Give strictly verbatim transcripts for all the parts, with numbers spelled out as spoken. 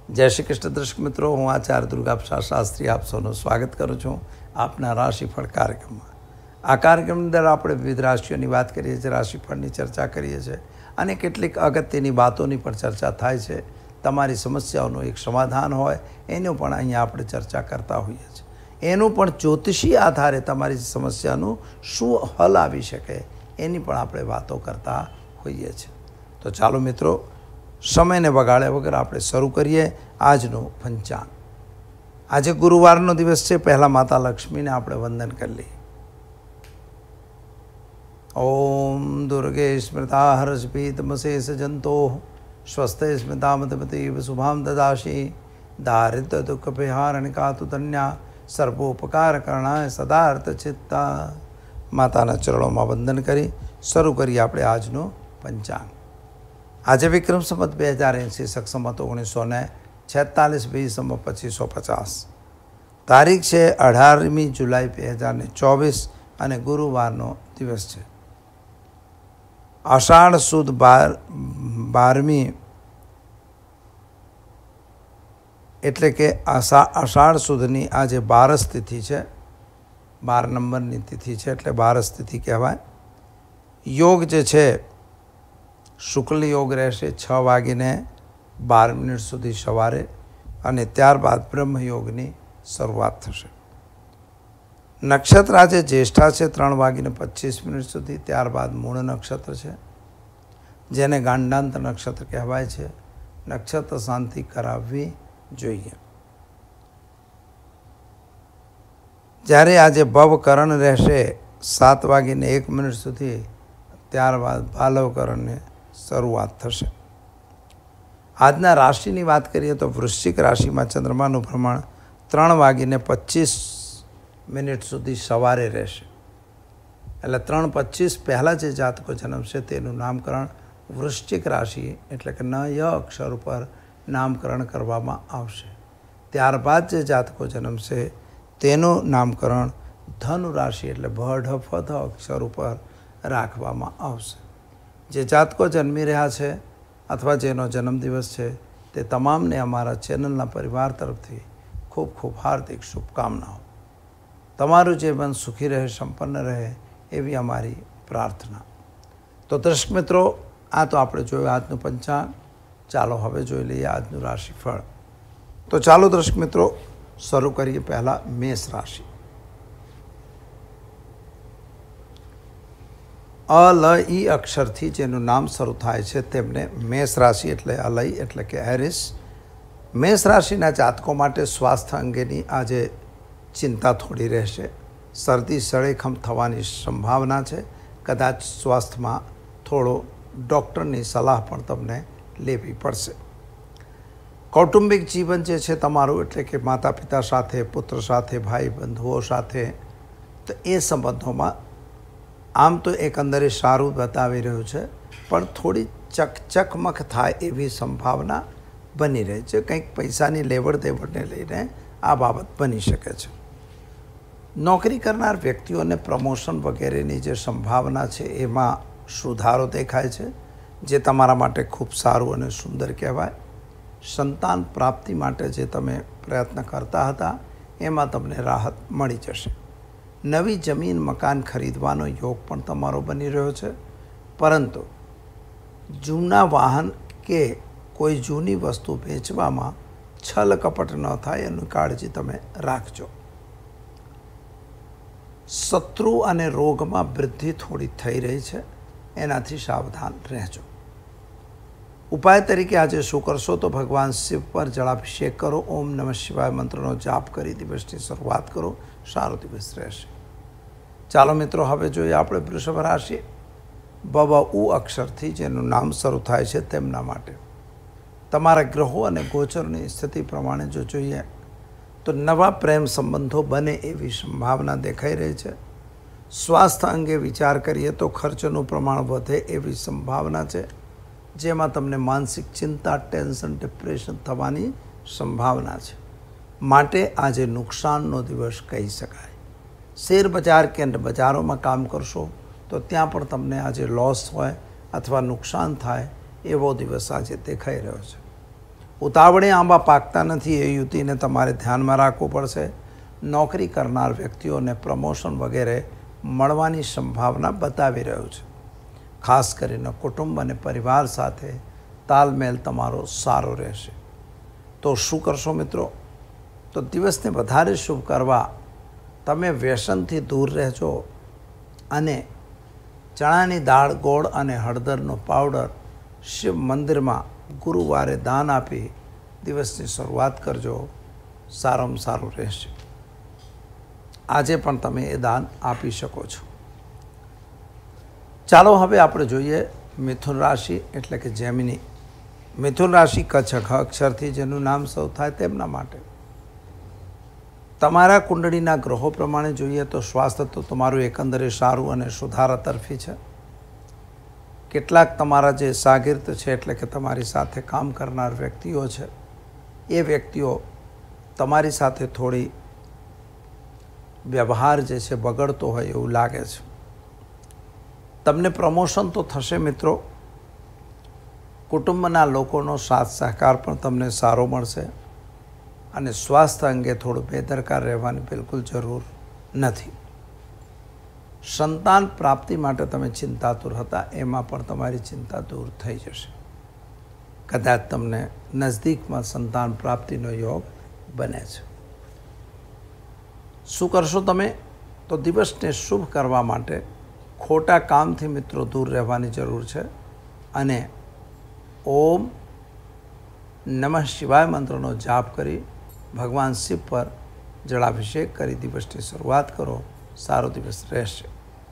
જય શ્રી કૃષ્ણ દર્શક મિત્રો, હું આચાર્ય દુર્ગાપ્રસાદ શાસ્ત્રી આપ સૌનું સ્વાગત કરું છું આપના રાશિફળ કાર્યક્રમમાં. આ કાર્યક્રમની અંદર આપણે વિવિધ રાશિઓની વાત કરીએ છીએ, રાશિફળની ચર્ચા કરીએ છીએ અને કેટલીક અગત્યની વાતોની પણ ચર્ચા થાય છે. તમારી સમસ્યાઓનું એક સમાધાન હોય એનું પણ અહીંયા આપણે ચર્ચા કરતા હોઈએ છીએ. એનું પણ જ્યોતિષી આધારે તમારી સમસ્યાનું શું હલ આવી શકે એની પણ આપણે વાતો કરતા હોઈએ છીએ. તો ચાલો મિત્રો, સમયને બગાડ્યા વગર આપણે શરૂ કરીએ આજનું પંચાંગ. આજે ગુરુવારનો દિવસ છે. પહેલાં માતા લક્ષ્મીને આપણે વંદન કરી લઈએ. ઓમ દુર્ગે સ્મૃતા હર્ષપીતમશેષ જંતો સ્વસ્તે સ્મૃતામતમતીવ શુભામ દદાશી દારિદ્ર દુઃખ વિહારણિકાતુ ધન્યા સર્વોપકાર કરણાય સદાર્થ ચિત્તા. માતાના ચરણોમાં વંદન કરી શરૂ કરીએ આપણે આજનું પંચાંગ. આજે વિક્રમ સંવત બે હજાર એંસી સક્ષમત ઓગણીસો ને છેતાલીસ વીસમ પચીસો પચાસ. તારીખ છે અઢારમી જુલાઈ બે હજાર ને ચોવીસ અને ગુરુવારનો દિવસ છે. અષાઢ સુદ બાર બારમી એટલે કે અષા અષાઢ સુદની આજે બારસ તિથિ છે. બાર નંબરની તિથિ છે એટલે બારસ તિથિ કહેવાય. યોગ જે છે શુક્લ યોગ રહેશે છ વાગીને બાર મિનિટ સુધી સવારે અને ત્યારબાદ બ્રહ્મયોગની શરૂઆત થશે. નક્ષત્ર આજે જ્યેષ્ઠા છે ત્રણ વાગીને પચીસ મિનિટ સુધી, ત્યારબાદ મૂળ નક્ષત્ર છે જેને ગાંડાંત નક્ષત્ર કહેવાય છે. નક્ષત્ર શાંતિ કરાવવી જોઈએ. જ્યારે આજે ભવકરણ રહેશે સાત વાગીને એક મિનિટ સુધી, ત્યારબાદ ભાલવકરણને શરૂઆત થશે. આજના રાશિની વાત કરીએ તો વૃશ્ચિક રાશિમાં ચંદ્રમાનું ભ્રમણ ત્રણ વાગીને પચીસ મિનિટ સુધી સવારે રહેશે. એટલે ત્રણ પચીસ પહેલાં જે જાતકો જન્મશે તેનું નામકરણ વૃશ્ચિક રાશિ એટલે કે ન ય અક્ષર ઉપર નામકરણ કરવામાં આવશે. ત્યારબાદ જે જાતકો જન્મશે તેનું નામકરણ ધનુ રાશિ એટલે ભ ઢ ફ ધ અક્ષર ઉપર રાખવામાં આવશે. જે જાતકો જન્મી રહ્યા છે અથવા જેનો જન્મદિવસ છે તે તમામને અમારા ચેનલના પરિવાર તરફથી ખૂબ ખૂબ હાર્દિક શુભકામનાઓ. તમારું જીવન સુખી રહે, સંપન્ન રહે એવી અમારી પ્રાર્થના. તો દર્શક મિત્રો, આ તો આપણે જોયું આજનું પંચાંગ. ચાલો હવે જોઈ લઈએ આજનું રાશિફળ. તો ચાલો દર્શક મિત્રો શરૂ કરીએ પહેલાં મેષ રાશિ. અલય અક્ષરથી જેનું નામ શરૂ થાય છે તેમને મેષ રાશિ એટલે અલય એટલે કે એરિસ. મેષ રાશિના જાતકો માટે સ્વાસ્થ્ય અંગેની આજે ચિંતા થોડી રહેશે. શરદી સળેખમ થવાની સંભાવના છે. કદાચ સ્વાસ્થ્યમાં થોડો ડૉક્ટરની સલાહ પણ તમને લેવી પડશે. કૌટુંબિક જીવન જે છે તમારું એટલે કે માતા પિતા સાથે, પુત્ર સાથે, ભાઈ બંધુઓ સાથે, તો એ સંબંધોમાં આમ તો એકંદરે સારું બતાવી રહ્યું છે, પણ થોડી ચકચકમક થાય એવી સંભાવના બની રહી છે. કંઈક પૈસાની લેવડ દેવડને લઈને આ બાબત બની શકે છે. નોકરી કરનાર વ્યક્તિઓને પ્રમોશન વગેરેની જે સંભાવના છે એમાં સુધારો દેખાય છે, જે તમારા માટે ખૂબ સારું અને સુંદર કહેવાય. સંતાન પ્રાપ્તિ માટે જે તમે પ્રયત્ન કરતા હતા એમાં તમને રાહત મળી જશે. નવી જમીન મકાન ખરીદવાનો યોગ પણ તમારો બની રહ્યો છે, પરંતુ જૂના વાહન કે કોઈ જૂની વસ્તુ વેચવામાં છલ કપટ ન થાય એની કાળજી તમે રાખજો. શત્રુ અને રોગમાં વૃદ્ધિ થોડી થઈ રહી છે, એનાથી સાવધાન રહેજો. ઉપાય તરીકે આજે શું કરશો તો ભગવાન શિવ પર જળાભિષેક કરો. ઓમ નમઃ શિવાય મંત્રનો જાપ કરી દિવસની શરૂઆત કરો. સારો દિવસ રહેશે. ચાલો મિત્રો હવે જોઈએ આપણે વૃષભ રાશિ. બ ઉ અક્ષરથી જેનું નામ શરૂ થાય છે તેમના માટે તમારા ગ્રહો અને ગોચરની સ્થિતિ પ્રમાણે જો જોઈએ તો નવા પ્રેમ સંબંધો બને એવી સંભાવના દેખાઈ રહી છે. સ્વાસ્થ્ય અંગે વિચાર કરીએ તો ખર્ચનું પ્રમાણ વધે એવી સંભાવના છે, જેમાં તમને માનસિક ચિંતા, ટેન્શન, ડિપ્રેશન થવાની સંભાવના છે. માટે આજે નુકસાનનો દિવસ કહી શકાય. શેર બજાર કે બજારોમાં કામ કરશો તો ત્યાં પણ તમને આજે લોસ હોય અથવા નુકસાન થાય એવો દિવસ આજે દેખાઈ રહ્યો છે. ઉતાવળે આંબા પાકતા નથી એ યુતિને તમારે ધ્યાનમાં રાખવું પડશે. નોકરી કરનાર વ્યક્તિઓને પ્રમોશન વગેરે મળવાની સંભાવના બતાવી રહ્યું છે. ખાસ કરીને કુટુંબ અને પરિવાર સાથે તાલમેલ તમારો સારો રહેશે. તો શું કરશો મિત્રો? તો દિવસને વધારે શુભ કરવા તમે વ્યસનથી દૂર રહેજો અને ચણાની દાળ, ગોળ અને હળદરનો પાવડર શિવ મંદિરમાં ગુરુવારે દાન આપી દિવસની શરૂઆત કરજો. સારામાં સારું રહેશે. આજે પણ તમે એ દાન આપી શકો છો. ચાલો હવે આપણે જોઈએ મિથુન રાશિ એટલે કે જેમિની. મિથુન રાશિ કચ્છ ખ અક્ષરથી જેનું નામ સૌ થાય તેમના માટે તમારા કુંડળીના ગ્રહો પ્રમાણે જોઈએ તો સ્વાસ્થ્ય તો તમારું એકંદરે સારું અને સુધારા તરફી છે. કેટલાક તમારા જે શાગિર્દ છે એટલે કે તમારી સાથે કામ કરનાર વ્યક્તિઓ છે એ વ્યક્તિઓ તમારી સાથે થોડી વ્યવહાર જે છે બગડતો હોય એવું લાગે છે. તમને પ્રમોશન તો થશે મિત્રો. કુટુંબના લોકોનો સાથ સહકાર પણ તમને સારો મળશે અને સ્વાસ્થ્ય અંગે થોડું બેદરકાર રહેવાની બિલકુલ જરૂર નથી. સંતાન પ્રાપ્તિ માટે તમે ચિંતાતુર હતા એમાં પણ તમારી ચિંતા દૂર થઈ જશે. કદાચ તમને નજદીકમાં સંતાન પ્રાપ્તિનો યોગ બને છે. શું કરશો તમે? તો દિવસને શુભ કરવા માટે ખોટા કામથી મિત્રો દૂર રહેવાની જરૂર છે અને ઓમ નમઃ શિવાય મંત્રનો જાપ કરી ભગવાન શિવ પર જળાભિષેક કરી દિવસની શરૂઆત કરો. સારો દિવસ રહેશે.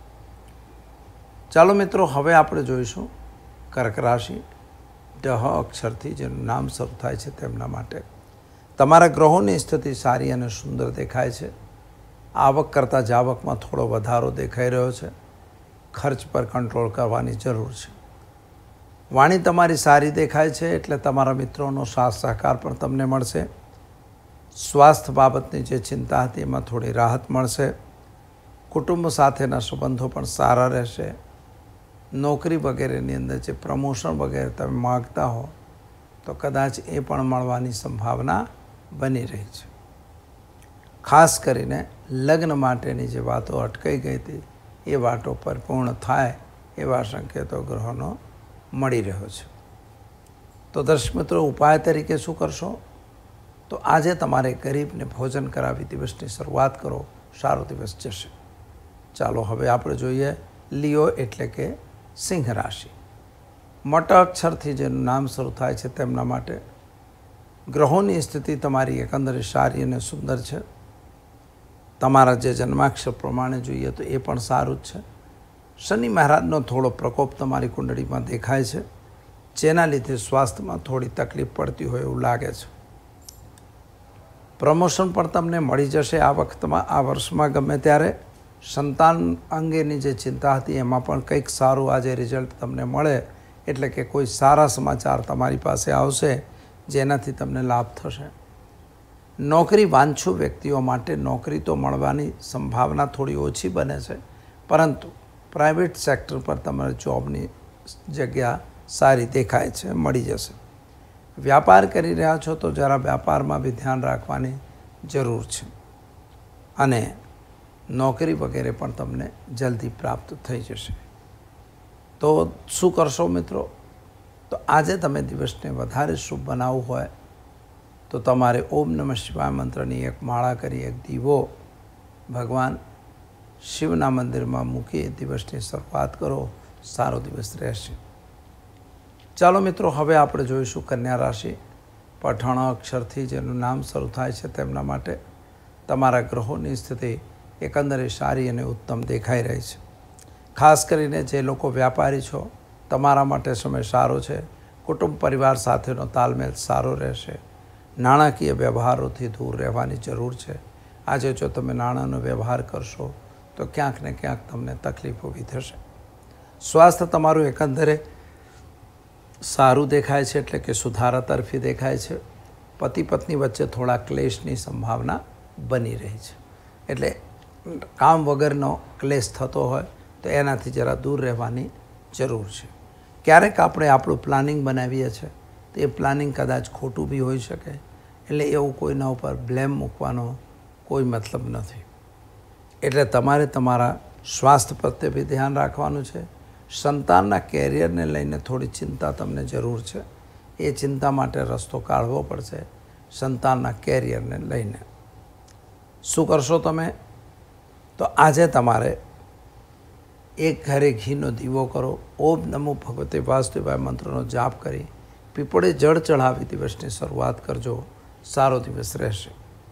ચાલો મિત્રો હવે આપણે જોઈશું કર્ક રાશિ ઢ અક્ષરથી જેનું નામ શરૂ થાય છે તેમના માટે તમારા ગ્રહોની સ્થિતિ સારી અને સુંદર દેખાય છે. આવક કરતાં જાવકમાં થોડો વધારો દેખાઈ રહ્યો છે. ખર્ચ પર કંટ્રોલ કરવાની જરૂર છે. વાણી તમારી સારી દેખાય છે એટલે તમારા મિત્રોનો સાથ સહકાર પણ તમને મળશે. સ્વાસ્થ્ય બાબતની જે ચિંતા હતી એમાં થોડી રાહત મળશે. કુટુંબ સાથેના સંબંધો પણ સારા રહેશે. નોકરી વગેરેની અંદર જે પ્રમોશન વગેરે તમે માગતા હો તો કદાચ એ પણ મળવાની સંભાવના બની રહી છે. ખાસ કરીને લગ્ન માટેની જે વાતો અટકાઈ ગઈ હતી એ વાતો પર પૂર્ણ થાય એવા સંકેતો ગ્રહોનો મળી રહ્યો છે. તો દર્શક મિત્રો ઉપાય તરીકે શું કરશો? તો આજે તમારે ગરીબને ભોજન કરાવી દિવસની શરૂઆત કરો. સારો દિવસ જશે. ચાલો હવે આપણે જોઈએ લિયો એટલે કે સિંહ રાશિ. મોટા અક્ષરથી જેનું નામ શરૂ થાય છે તેમના માટે ગ્રહોની સ્થિતિ તમારી એકંદરે સારી અને સુંદર છે. તમારા જે જન્માક્ષર પ્રમાણે જોઈએ તો એ પણ સારું જ છે. શનિ મહારાજનો થોડો પ્રકોપ તમારી કુંડળીમાં દેખાય છે જેના લીધે સ્વાસ્થ્યમાં થોડી તકલીફ પડતી હોય એવું લાગે છે. પ્રમોશન પણ તમને મળી જશે આ વખતમાં, આ વર્ષમાં ગમે ત્યારે. સંતાન અંગેની જે ચિંતા હતી એમાં પણ કંઈક સારું આજે રિઝલ્ટ તમને મળે એટલે કે કોઈ સારા સમાચાર તમારી પાસે આવશે જેનાથી તમને લાભ થશે. નોકરી વાંછુ વ્યક્તિઓ માટે નોકરી તો મળવાની સંભાવના થોડી ઓછી બને છે પરંતુ પ્રાઇવેટ સેક્ટર પર તમારે જોબની જગ્યા સારી દેખાય છે, મળી જશે. વ્યાપાર કરી રહ્યા છો તો જરા વ્યાપારમાં બી ધ્યાન રાખવાની જરૂર છે અને નોકરી વગેરે પણ તમને જલ્દી પ્રાપ્ત થઈ જશે. તો શું કરશો મિત્રો? તો આજે તમે દિવસને વધારે શુભ બનાવવું હોય તો તમારે ઓમ નમઃ શિવાય મંત્રની એક માળા કરી એક દીવો ભગવાન શિવના મંદિરમાં મૂકી દિવસની શરૂઆત કરો. સારો દિવસ રહેશે. ચાલો મિત્રો હવે આપણે જોઈશું કન્યા રાશિ. પઠાણ અક્ષરથી જેનું નામ શરૂ થાય છે તેમના માટે તમારા ગ્રહોની સ્થિતિ એકંદરે સારી અને ઉત્તમ દેખાઈ રહી છે. ખાસ કરીને જે લોકો વ્યાપારી છો તમારા માટે સમય સારો છે. કુટુંબ પરિવાર સાથેનો તાલમેલ સારો રહેશે. નાણાકીય વ્યવહારોથી દૂર રહેવાની જરૂર છે. આજે જો તમે નાણાંનો વ્યવહાર કરશો તો ક્યાંક ને ક્યાંક તમને તકલીફ ઊભી થશે. સ્વાસ્થ્ય તમારું એકંદરે સારું દેખાય છે એટલે કે સુધારા તરફી દેખાય છે. પતિ પત્ની વચ્ચે થોડા ક્લેશની સંભાવના બની રહી છે એટલે કામ વગરનો ક્લેશ થતો હોય તો એનાથી જરા દૂર રહેવાની જરૂર છે. ક્યારેક આપણે આપણું પ્લાનિંગ બનાવીએ છીએ તો એ પ્લાનિંગ કદાચ ખોટું બી હોઈ શકે. એટલે એવું કોઈના ઉપર બ્લેમ મૂકવાનો કોઈ મતલબ નથી. એટલે તમારે તમારા સ્વાસ્થ્ય પ્રત્યે બી ધ્યાન રાખવાનું છે. સંતાનના કેરિયરને લઈને થોડી ચિંતા તમને જરૂર છે. એ ચિંતા માટે રસ્તો કાઢવો પડશે સંતાનના કેરિયરને લઈને. શું કરશો તમે? તો આજે તમારે એક ઘરે ઘીનો દીવો કરો. ઓમ નમો ભગવતે વાસુદેવાય મંત્રનો જાપ કરી પીપળે જળ ચઢાવી દિવસની શરૂઆત કરજો. સારો દિવસ રહેશે.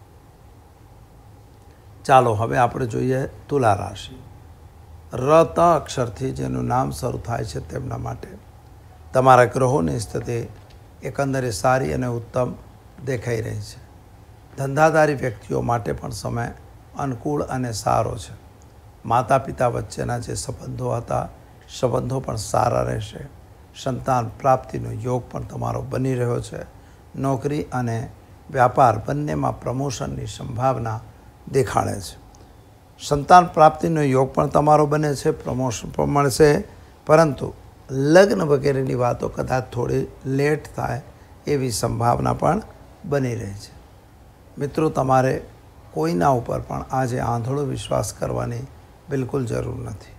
ચાલો હવે આપણે જોઈએ તુલા રાશિ. ર ત અક્ષરથી જેનું નામ શરૂ થાય છે તેમના માટે તમારા ગ્રહોની સ્થિતિ એકંદરે સારી અને ઉત્તમ દેખાઈ રહી છે. ધંધાદારી વ્યક્તિઓ માટે પણ સમય અનુકૂળ અને સારો છે. માતા પિતા વચ્ચેના જે સંબંધો હતા સંબંધો પણ સારા રહેશે. સંતાન પ્રાપ્તિનો યોગ પણ તમારો બની રહ્યો છે. નોકરી અને વ્યાપાર બંનેમાં પ્રમોશનની સંભાવના દેખાડે છે. સંતાન પ્રાપ્તિનો યોગ પણ તમારો બને છે. પ્રમોશન પણ મળશે. પરંતુ લગ્ન વગેરેની વાતો કદાચ થોડી લેટ થાય એવી સંભાવના પણ બની રહી છે. મિત્રો, તમારે કોઈના ઉપર પણ આજે આંધળો વિશ્વાસ કરવાની બિલકુલ જરૂર નથી.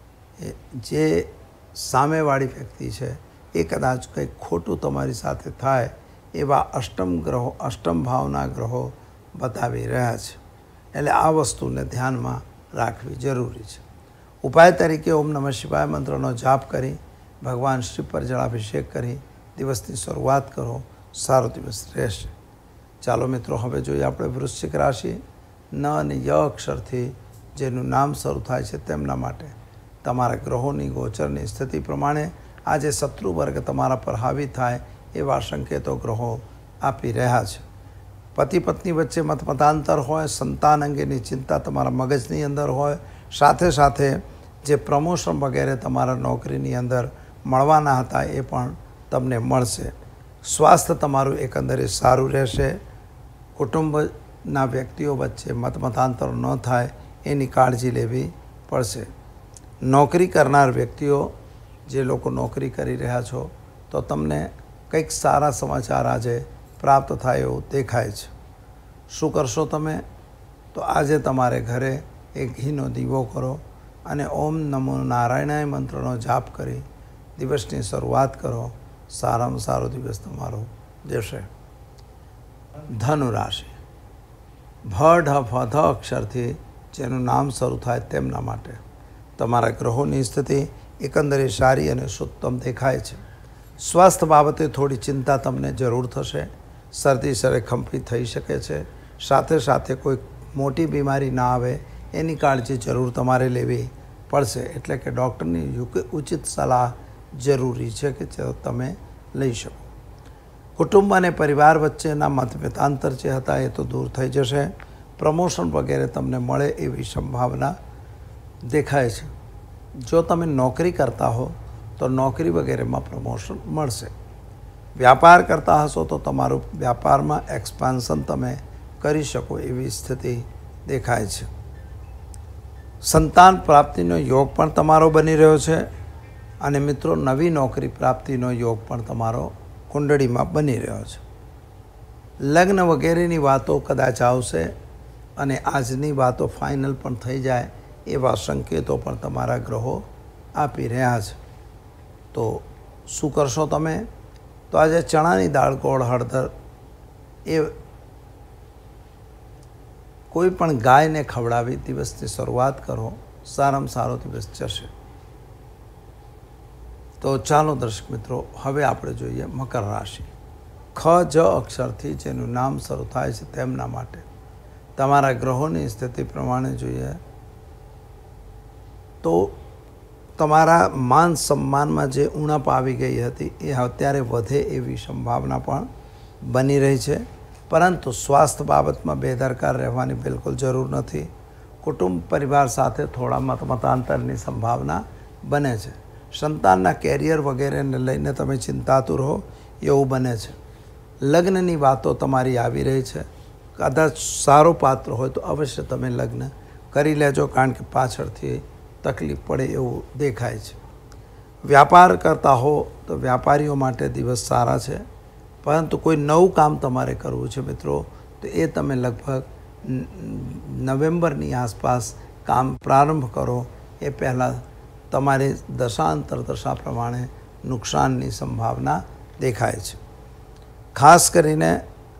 જે સામેવાળી વ્યક્તિ છે એ કદાચ કંઈક ખોટું તમારી સાથે થાય એવા અષ્ટમ ગ્રહો અષ્ટમ ભાવના ગ્રહો બતાવી રહ્યા છે. એટલે આ વસ્તુને ધ્યાનમાં રાખવી જરૂરી છે. ઉપાય તરીકે ઓમ નમઃ શિવાય મંત્રનો જાપ કરી ભગવાન શિવ પર જળાભિષેક કરી દિવસની શરૂઆત કરો. સારો દિવસ રહેશે. ચાલો મિત્રો, હવે જોઈએ આપણે વૃશ્ચિક રાશિ. ન અને ય અક્ષરથી જેનું નામ શરૂ થાય છે તેમના માટે તમારા ગ્રહોની ગોચરની સ્થિતિ પ્રમાણે આજે શત્રુ વર્ગ તમારા પર હાવી થાય એવા સંકેતો ગ્રહો આપી રહ્યા છે. પતિ પત્ની વચ્ચે મતમતાંતર હોય, સંતાન અંગેની ચિંતા તમારા મગજની અંદર હોય, સાથે સાથે જે પ્રમોશન વગેરે તમારા નોકરીની અંદર મળવાના હતા એ પણ તમને મળશે. સ્વાસ્થ્ય તમારું એકંદરે સારું રહેશે. કુટુંબના વ્યક્તિઓ વચ્ચે મતમતાંતર ન થાય એની કાળજી લેવી પડશે. નોકરી કરનાર વ્યક્તિઓ, જે લોકો નોકરી કરી રહ્યા છો, તો તમને કંઈક સારા સમાચાર આજે પ્રાપ્ત થાય એવું દેખાય છે. શું કરશો તમે? તો આજે તમારે ઘરે એક ઘીનો દીવો કરો અને ઓમ નમો નારાયણાય મંત્રનો જાપ કરી દિવસની શરૂઆત કરો. સારામાં સારો દિવસ તમારો જશે. ધનુ રાશિ. ભ ઢ ફ ધ અક્ષરથી જેનું નામ શરૂ થાય તેમના માટે તમારા ગ્રહોની સ્થિતિ એકંદરે સારી અને સુત્તમ દેખાય છે. સ્વાસ્થ્ય બાબતે થોડી ચિંતા તમને જરૂર થશે. શરદી સરખંફી થઈ શકે છે. સાથે સાથે કોઈ મોટી બીમારી ના આવે એની કાળજી જરૂર તમારે લેવી પડશે. એટલે કે ડૉક્ટરની ઉચિત સલાહ જરૂરી છે કે તમે લઈ શકો. કુટુંબ અને પરિવાર વચ્ચેના મતભેદાંતર જે હતા એ તો દૂર થઈ જશે. પ્રમોશન વગેરે તમને મળે એવી સંભાવના દેખાય છે. જો તમે નોકરી કરતા હો તો નોકરી વગેરેમાં પ્રમોશન મળશે. વ્યાપાર કરતા હશો તો તમારું વ્યાપારમાં એક્સપાન્શન તમે કરી શકો એવી સ્થિતિ દેખાય છે. સંતાન પ્રાપ્તિનો યોગ પણ તમારો બની રહ્યો છે. અને મિત્રો, નવી નોકરી પ્રાપ્તિનો યોગ પણ તમારો કુંડળીમાં બની રહ્યો છે. લગ્ન વગેરેની વાતો કદાચ આવશે અને આજની વાતો ફાઇનલ પણ થઈ જાય એવા સંકેતો પણ તમારા ગ્રહો આપી રહ્યા છે. તો શું કરશો તમે? તો આજે ચણાની દાળ, ગોળ, હળદર એ કોઈ પણ ગાયને ખવડાવી દિવસની શરૂઆત કરો. સારામાં સારો દિવસ જશે. તો ચાલો દર્શક મિત્રો, હવે આપણે જોઈએ મકર રાશિ. ખ જ અક્ષરથી જેનું નામ શરૂ થાય છે તેમના માટે તમારા ગ્રહોની સ્થિતિ પ્રમાણે જોઈએ તો તમારા માન સન્માનમાં જે ઉણપ આવી ગઈ હતી એ અત્યારે વધે એવી સંભાવના પણ બની રહી છે. પરંતુ સ્વાસ્થ્ય બાબતમાં બેદરકાર રહેવાની બિલકુલ જરૂર નથી. કુટુંબ પરિવાર સાથે થોડા મતમતાંતરની સંભાવના બને છે. સંતાનના કેરિયર વગેરેને લઈને તમે ચિંતાતુર હો એવું બને છે. લગ્નની વાતો તમારી આવી રહી છે. કદાચ સારો પાત્ર હોય તો અવશ્ય તમે લગ્ન કરી લેજો, કારણ કે પાછળથી તકલીફ પડે એવું દેખાય છે. વ્યાપાર કરતા હો તો વ્યાપારીઓ માટે દિવસ સારા છે. પરંતુ કોઈ નવું કામ તમારે કરવું છે મિત્રો, તો એ તમે લગભગ નવેમ્બરની આસપાસ કામ પ્રારંભ કરો. એ પહેલાં તમારી દશાંતર દશા પ્રમાણે નુકસાનની સંભાવના દેખાય છે. ખાસ કરીને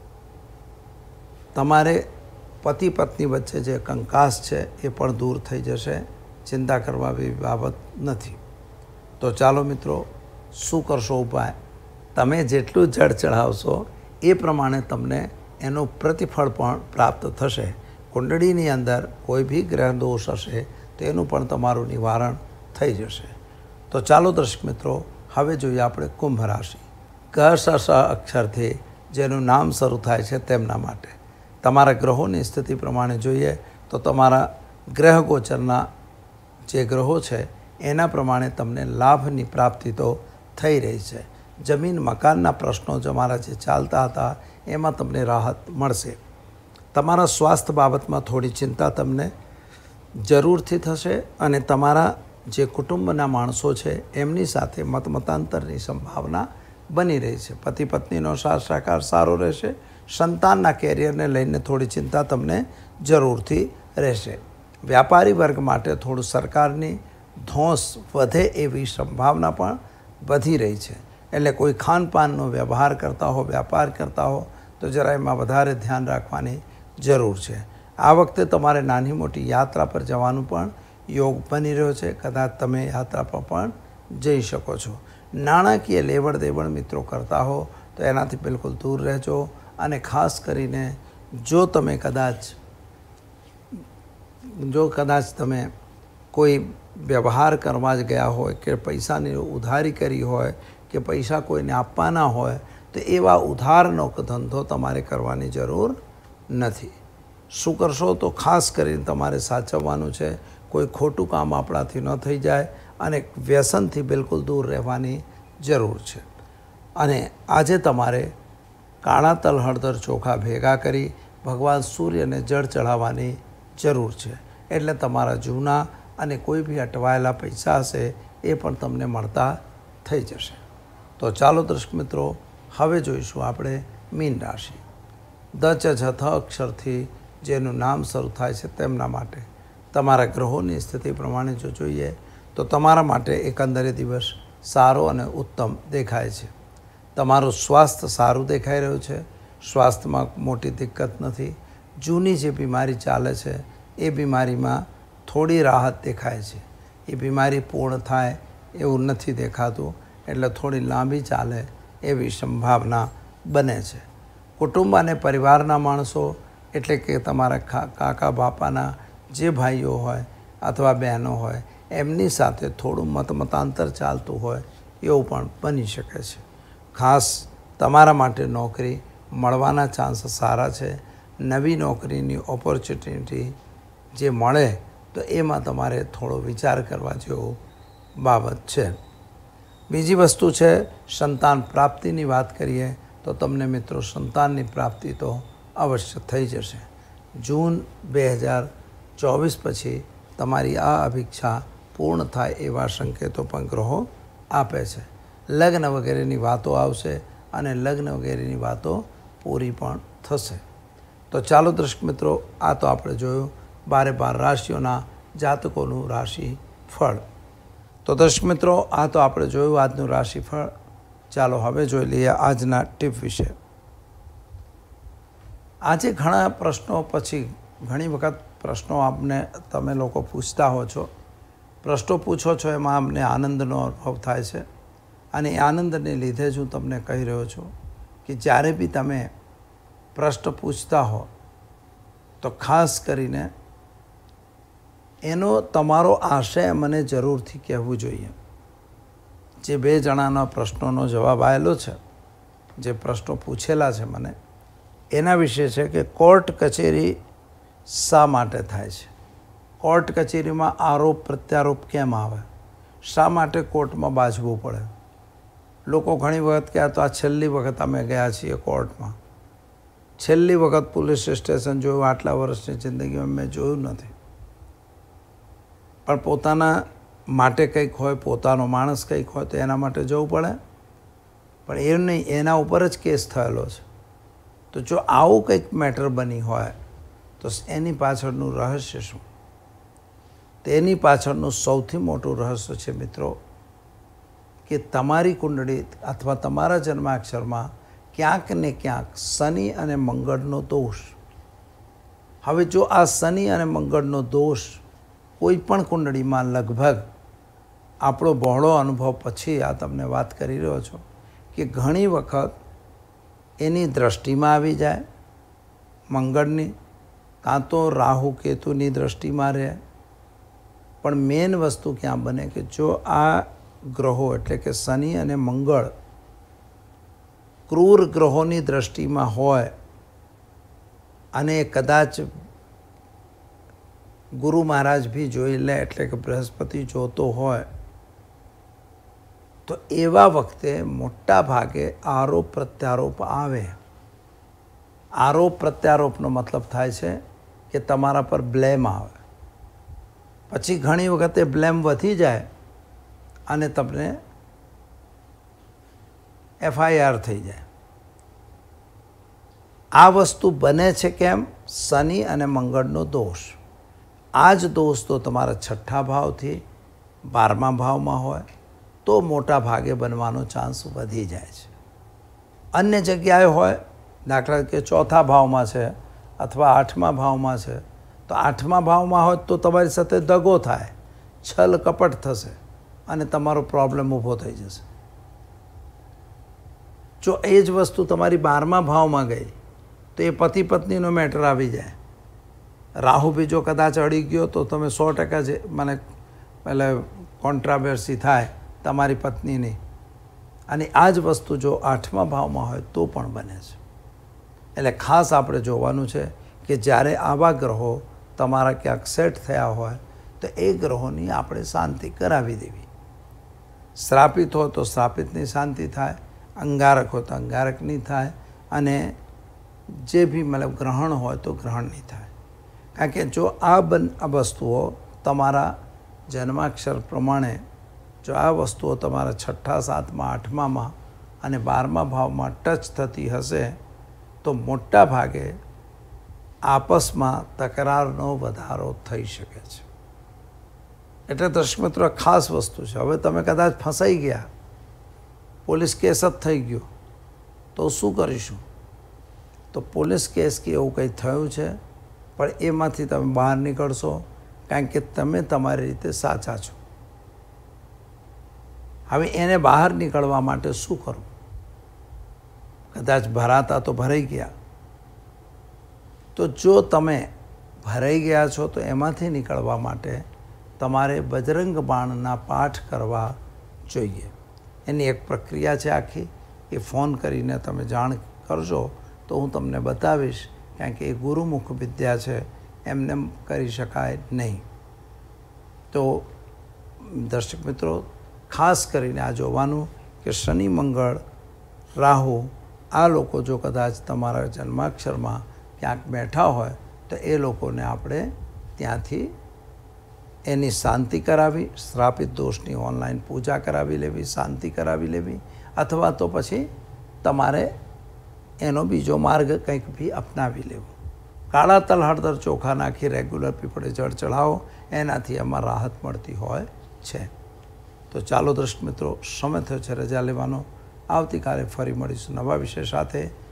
તમારે પતિ પત્ની વચ્ચે જે કંકાસ છે એ પણ દૂર થઈ જશે. ચિંતા કરવા જેવી બાબત નથી. તો ચાલો મિત્રો, શું કરશો ઉપાય? તમે જેટલું જળ ચઢાવશો એ પ્રમાણે તમને એનું પ્રતિફળ પણ પ્રાપ્ત થશે. કુંડળીની અંદર કોઈ બી ગ્રહ દોષ હશે તો એનું પણ તમારું નિવારણ થઈ જશે. તો ચાલો દર્શક મિત્રો, હવે જોઈએ આપણે કુંભ રાશિ. ક સ સ અક્ષરથી જેનું નામ શરૂ થાય છે તેમના માટે તમારા ગ્રહોની સ્થિતિ પ્રમાણે જોઈએ તો તમારા ગ્રહ ગોચરના જે ગ્રહો છે એના પ્રમાણે તમને લાભની પ્રાપ્તિ તો થઈ રહી છે. જમીન મકાનના પ્રશ્નો તમારા જે ચાલતા હતા એમાં તમને રાહત મળશે. તમારા સ્વાસ્થ્ય બાબતમાં થોડી ચિંતા તમને જરૂરથી થશે અને તમારા જે કુટુંબના માણસો છે એમની સાથે મતમતાંતરની સંભાવના બની રહી છે. પતિ પત્નીનો સાથ સહકાર સારો રહેશે. સંતાનના કેરિયરને લઈને થોડી ચિંતા તમને જરૂરથી રહેશે. વ્યાપારી વર્ગ માટે થોડું સરકારની ધોંસ વધે એવી સંભાવના પણ વધી રહી છે. એટલે કોઈ ખાનપાનનો વ્યવહાર કરતા હો, વ્યાપાર કરતા હો તો જરા એમાં વધારે ધ્યાન રાખવાની જરૂર છે. આ વખતે તમારે નાની મોટી યાત્રા પર જવાનું પણ યોગ બની રહ્યો છે. કદાચ તમે યાત્રા પર પણ જઈ શકો છો. નાણાકીય લેવડ દેવડ મિત્રો કરતા હો તો એનાથી બિલકુલ દૂર રહેજો. અને ખાસ કરીને જો તમે કદાચ જો કદાચ તમે કોઈ વ્યવહાર કરવા જ ગયા હોય કે પૈસાની ઉધારી કરી હોય કે પૈસા કોઈને આપવાના હોય તો એવા ઉધારનો ધંધો તમારે કરવાની જરૂર નથી. શું કરશો તો ખાસ કરીને તમારે સાચવવાનું છે. કોઈ ખોટું કામ આપણાથી ન થઈ જાય અને વ્યસનથી બિલકુલ દૂર રહેવાની જરૂર છે. અને આજે તમારે કાળા તલ હળદર ચોખા ભેગા કરી ભગવાન સૂર્યને જળ ચઢાવવાની જરૂર છે. એટલે તમારા જૂના અને કોઈ બી અટવાયેલા પૈસા હશે એ પણ તમને મળતા થઈ જશે. તો ચાલો દર્શક મિત્રો, હવે જોઈશું આપણે મીન રાશિ. દ ચ છ થ અક્ષરથી જેનું નામ શરૂ થાય છે તેમના માટે તમારા ગ્રહોની સ્થિતિ પ્રમાણે જો જોઈએ તો તમારા માટે એકંદરે દિવસ સારો અને ઉત્તમ દેખાય છે. તમારું સ્વાસ્થ્ય સારું દેખાઈ રહ્યું છે. સ્વાસ્થ્યમાં મોટી દિક્કત નથી. જૂની જે બીમારી ચાલે છે એ બીમારીમાં થોડી રાહત દેખાય છે. એ બીમારી પૂર્ણ થાય એવું નથી દેખાતું. એટલે થોડી લાંબી ચાલે એવી સંભાવના બને છે. કુટુંબ અને પરિવારના માણસો એટલે કે તમારા કાકા બાપાના જે ભાઈઓ હોય અથવા બહેનો હોય એમની સાથે થોડું મતમતાંતર ચાલતું હોય એવું પણ બની શકે છે. ખાસ તમારા માટે નોકરી મળવાના ચાન્સ સારા છે. નવી નોકરીની ઓપોર્ચ્યુનિટી જે મળે તો એમાં તમારે થોડો વિચાર કરવા જેવો બાબત છે. બીજી વસ્તુ છે સંતાન પ્રાપ્તિની વાત કરીએ તો તમને મિત્રો સંતાનની પ્રાપ્તિ તો અવશ્ય થઈ જશે. જૂન બે હજાર ચોવીસ પછી તમારી આ અભિક્ષા પૂર્ણ થાય એવા સંકેતો પણ ગ્રહો આપે છે. લગ્ન વગેરેની વાતો આવશે અને લગ્ન વગેરેની વાતો પૂરી પણ થશે. તો ચાલો દર્શક મિત્રો, આ તો આપણે જોયું બારે બાર રાશિઓના જાતકોનું રાશિ ફળ. તો દર્શક મિત્રો, આ તો આપણે જોયું આજનું રાશિફળ. ચાલો હવે જોઈ લઈએ આજના ટીપ વિશે. આજે ઘણા પ્રશ્નો પછી ઘણી વખત પ્રશ્નો આપને તમે લોકો પૂછતા હો છો. પ્રશ્નો પૂછો છો એમાં અમને આનંદનો અનુભવ થાય છે. અને એ આનંદને લીધે જ હું તમને કહી રહ્યો છું કે જ્યારે બી તમે પ્રશ્ન પૂછતા હો તો ખાસ કરીને એનો તમારો આશય મને જરૂરથી કહેવું જોઈએ. જે બે જણાના પ્રશ્નોનો જવાબ આવેલો છે, જે પ્રશ્નો પૂછેલા છે મને, એના વિશે છે કે કોર્ટ કચેરી શા માટે થાય છે? કોર્ટ કચેરીમાં આરોપ પ્રત્યારોપ કેમ આવે? શા માટે કોર્ટમાં બાજવું પડે? લોકો ઘણી વખત કહેતા તો આ છેલ્લી વખત અમે ગયા છીએ કોર્ટમાં. છેલ્લી વખત પોલીસ સ્ટેશન જોયું આટલા વર્ષની જિંદગીમાં મેં જોયું નથી. પણ પોતાના માટે કંઈક હોય, પોતાનો માણસ કંઈક હોય તો એના માટે જવું પડે. પણ એ નહીં, એના ઉપર જ કેસ થયેલો છે. તો જો આવું કંઈક મેટર બની હોય તો એની પાછળનું રહસ્ય શું? તેની પાછળનું સૌથી મોટું રહસ્ય છે મિત્રો કે તમારી કુંડળી અથવા તમારા જન્માક્ષરમાં ક્યાંક ને ક્યાંક શનિ અને મંગળનો દોષ. હવે જો આ શનિ અને મંગળનો દોષ કોઈ પણ કુંડળીમાં લગભગ આપણો બહોળો અનુભવ પછી આ તમને વાત કરી રહ્યો છું કે ઘણી વખત એની દૃષ્ટિમાં આવી જાય મંગળની, કાં તો રાહુ કેતુની દૃષ્ટિમાં રહે. પણ મેઇન વસ્તુ ક્યાં બને કે જો આ ગ્રહો એટલે કે શનિ અને મંગળ ક્રૂર ગ્રહોની દૃષ્ટિમાં હોય અને કદાચ ગુરુ મહારાજ બી જોઈ લે એટલે કે બૃહસ્પતિ જોતો હોય તો એવા વખતે મોટા ભાગે આરોપ પ્રત્યારોપ આવે. આરોપ પ્રત્યારોપનો મતલબ થાય છે કે તમારા પર બ્લેમ આવે. પછી ઘણી વખતે બ્લેમ વધી જાય અને તમને એફઆઈઆર થઈ જાય. આ વસ્તુ બને છે કેમ? શનિ અને મંગળનો દોષ. આ જ દોષ તો તમારા છઠ્ઠા ભાવથી બારમા ભાવમાં હોય તો મોટા ભાગે બનવાનો ચાન્સ વધી જાય છે. અન્ય જગ્યાએ હોય, દાખલા કે ચોથા ભાવમાં છે અથવા આઠમા ભાવમાં છે, તો આઠમા ભાવમાં હોય તો તમારી સાથે દગો થાય, છલ કપટ થશે અને તમારો પ્રોબ્લેમ ઊભો થઈ જશે. જો એ જ વસ્તુ તમારી બારમા ભાવમાં ગઈ તો એ પતિ પત્નીનો મેટર આવી જાય. રાહુ બી જો કદાચ અડી ગયો તો તમે સો ટકા જે મને એટલે કોન્ટ્રાવર્સી થાય તમારી પત્નીની. અને આ જ વસ્તુ જો આઠમા ભાવમાં હોય તો પણ બને છે. એટલે ખાસ આપણે જોવાનું છે કે જ્યારે આવા ગ્રહો તમારા ક્યાંક સેટ થયા હોય તો એ ગ્રહોની આપણે શાંતિ કરાવી દેવી. શ્રાપિત હોય તો શ્રાપિતની શાંતિ થાય, અંગારક હોય તો અંગારકની થાય, અને જે બી મતલબ ગ્રહણ હોય તો ગ્રહણની થાય. કારણ કે જો આ બન આ વસ્તુઓ તમારા જન્માક્ષર પ્રમાણે જો આ વસ્તુઓ તમારા છઠ્ઠા સાતમા આઠમામાં અને બારમા ભાવમાં ટચ થતી હશે તો મોટા ભાગે આપસમાં તકરારનો વધારો થઈ શકે છે. એટલે દર્શક મિત્રો ખાસ વસ્તુ છે. હવે તમે કદાચ ફસાઈ ગયા, પોલીસ કેસ જ થઈ ગયો તો શું કરીશું? તો પોલીસ કેસ કે એવું કંઈ થયું છે પણ એમાંથી તમે બહાર નીકળશો કારણ કે તમે તમારી રીતે સાચા છો. હવે એને બહાર નીકળવા માટે શું કરવું? કદાચ ભરાતા તો ભરાઈ ગયા, તો જો તમે ભરાઈ ગયા છો તો એમાંથી નીકળવા માટે તમારે બજરંગ બાણના પાઠ કરવા જોઈએ. એની એક પ્રક્રિયા છે આખી, એ ફોન કરીને તમે જાણ કરજો તો હું તમને બતાવીશ. કારણ કે એ ગુરુમુખ વિદ્યા છે, એમને કરી શકાય નહીં. તો દર્શક મિત્રો ખાસ કરીને આ જોવાનું કે શનિ મંગળ રાહુ આ લોકો જો કદાચ તમારા જન્માક્ષરમાં ક્યાંક બેઠા હોય તો એ લોકોને આપણે ત્યાંથી એની શાંતિ કરાવી, શ્રાપિત દોષની ઓનલાઈન પૂજા કરાવી લેવી, શાંતિ કરાવી લેવી, અથવા તો પછી તમારે એનો બીજો માર્ગ કંઈક બી અપનાવી લેવો. કાળા તલ હળદર ચોખા નાખી રેગ્યુલર પીપળે જળ ચઢાવો, એનાથી એમાં રાહત મળતી હોય છે. તો ચાલો દર્શક મિત્રો, સમય થયો છે રજા લેવાનો. આવતીકાલે ફરી મળીશું નવા વિષય સાથે.